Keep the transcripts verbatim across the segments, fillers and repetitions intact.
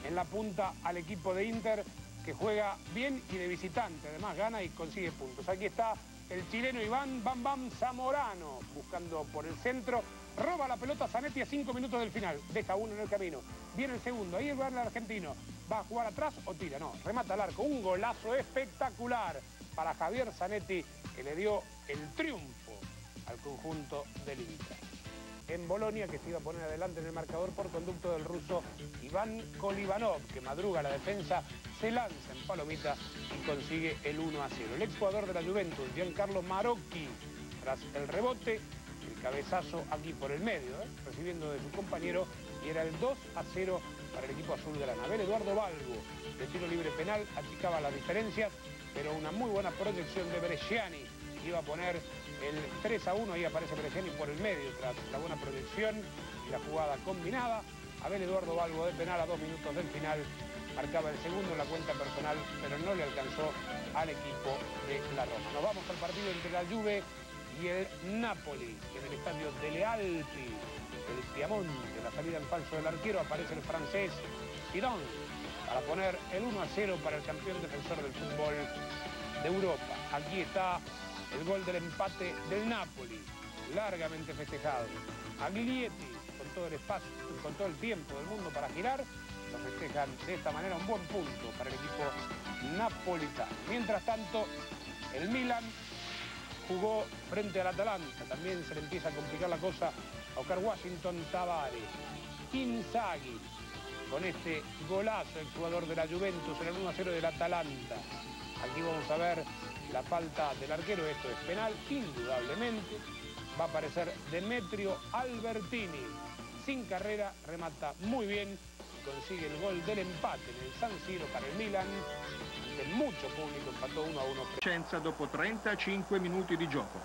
en la punta al equipo de Inter, que juega bien y de visitante, además gana y consigue puntos. Aquí está el chileno Iván Bam Bam Zamorano, buscando por el centro, roba la pelota Zanetti a cinco minutos del final, deja uno en el camino, viene el segundo, ahí va el argentino, va a jugar atrás o tira, no, remata al arco, un golazo espectacular para Javier Zanetti, que le dio el triunfo al conjunto del Inter. En Bolonia, que se iba a poner adelante en el marcador por conducto del ruso Iván Kolivanov, que madruga la defensa, se lanza en palomita y consigue el uno a cero. El exjugador de la Juventus, Giancarlo Marocchi, tras el rebote, el cabezazo aquí por el medio, ¿eh? recibiendo de su compañero, y era el dos a cero para el equipo azulgrana. Abel Eduardo Balbo, de tiro libre penal, achicaba las diferencias, pero una muy buena proyección de Bresciani, iba a poner el tres a uno, ahí aparece Bresciani por el medio tras la buena proyección y la jugada combinada. Abel Eduardo Balbo de penal a dos minutos del final marcaba el segundo en la cuenta personal, pero no le alcanzó al equipo de la Roma. Nos vamos al partido entre la Juve y el Napoli, en el estadio Delle Alpi, el Piamonte, la salida en falso del arquero, aparece el francés Zidane para poner el uno a cero para el campeón defensor del fútbol de Europa. Aquí está el gol del empate del Napoli, largamente festejado. Aglietti, con todo el espacio, con todo el tiempo del mundo para girar, lo festejan de esta manera, un buen punto para el equipo napolitano. Mientras tanto, el Milan jugó frente al Atalanta, también se le empieza a complicar la cosa a Oscar Washington Tabárez. Inzaghi, con este golazo, el jugador de la Juventus en el uno a cero del Atalanta. Aquí vamos a ver la falta del arquero, esto es penal, indudablemente. Va a aparecer Demetrio Albertini, sin carrera, remata muy bien y consigue el gol del empate en el San Siro para el Milan, ante mucho público, empató uno a uno. Vicenza dopo trentacinque minuti di gioco.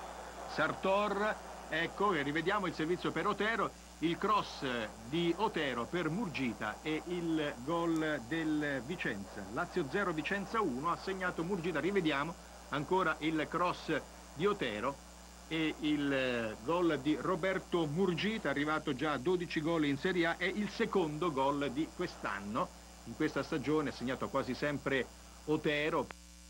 Sartor, ecco, e rivediamo il servizio per Otero, il cross di Otero per Murgita e il gol del Vicenza. Lazio zero, Vicenza uno, ha segnato Murgita, rivediamo ancora il cross di Otero e il gol di Roberto Murgita, arrivato già a dodici gol in Serie A, è il secondo gol di quest'anno, in questa stagione, segnato quasi sempre Otero.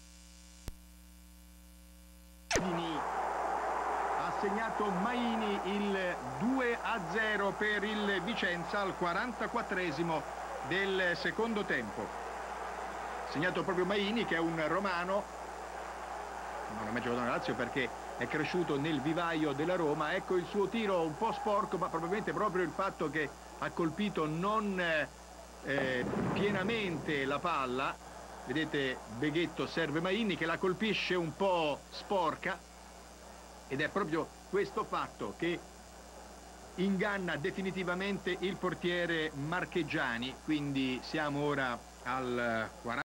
Ha segnato Maini il due a zero per il Vicenza al quarantaquattresimo del secondo tempo. Segnato proprio Maini, che è un romano, non ha mai giocato nella Lazio perché è cresciuto nel vivaio della Roma. Ecco il suo tiro un po' sporco, ma probabilmente proprio il fatto che ha colpito non eh, pienamente la palla. Vedete, Beghetto serve Maini che la colpisce un po' sporca, ed è proprio questo fatto che inganna definitivamente il portiere Marchegiani. Quindi siamo ora al quaranta.